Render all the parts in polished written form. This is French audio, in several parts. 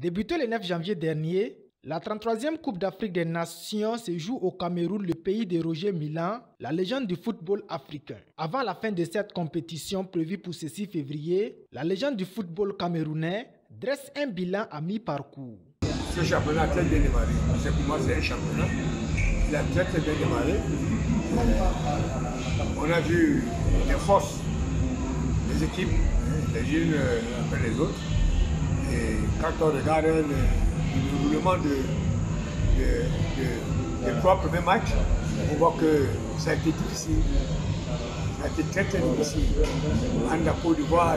Débutée le 9 janvier dernier, la 33e Coupe d'Afrique des Nations se joue au Cameroun, le pays de Roger Milla, la légende du football africain. Avant la fin de cette compétition prévue pour ce 6 février, la légende du football camerounais dresse un bilan à mi-parcours. Ce championnat a très bien démarré. Pour moi, c'est un championnat. Il a très bien démarré. On a vu les forces des équipes, les unes après les autres. Et quand on regarde le déroulement des 3 premiers matchs, on voit que ça a été difficile. Ça a été très difficile. En Côte d'Ivoire,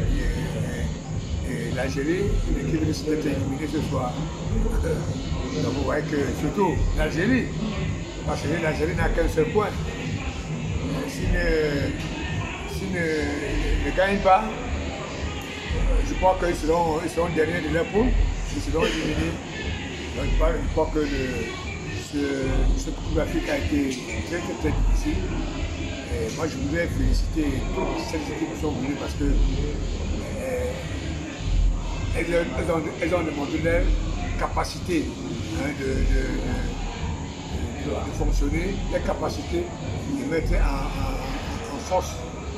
l'Algérie, l'équipe risque d'être éliminée ce soir. Donc vous voyez que surtout l'Algérie, parce que l'Algérie n'a qu'un seul point. S'ils ne gagnent pas, je crois qu'ils seront derniers de leur poule, ils seront éliminés. Donc je crois que ce Coupe d'Afrique a été très difficile. Et moi je voudrais féliciter toutes ces équipes qui sont venues parce que elles ont démontré leur capacité de fonctionner, leur capacité de mettre en force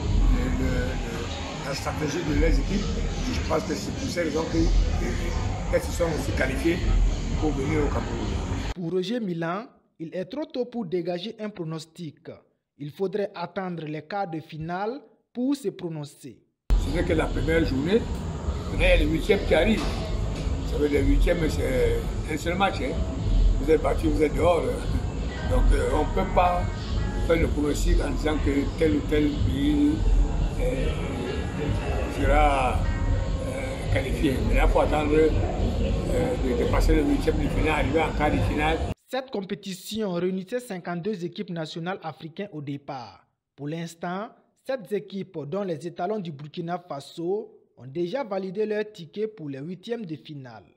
la stratégie de leurs équipes. Je pense que c'est pour ces raisons qu'elles se sont aussi qualifiées pour venir au Cameroun. Pour Roger Milla, il est trop tôt pour dégager un pronostic. Il faudrait attendre les quarts de finale pour se prononcer. Ce n'est que la première journée. Maintenant, il y a les 8e qui arrivent. Ça veut dire les 8e, c'est un seul match. Hein. Vous êtes battu, vous êtes dehors. Donc on ne peut pas faire le pronostic en disant que tel ou tel pays sera qualifié. Mais là, il faut attendre de passer le 8e de finale, arriver en quart de finale. Cette compétition réunissait 52 équipes nationales africaines au départ. Pour l'instant, 7 équipes, dont les étalons du Burkina Faso, ont déjà validé leur ticket pour les 8e de finale.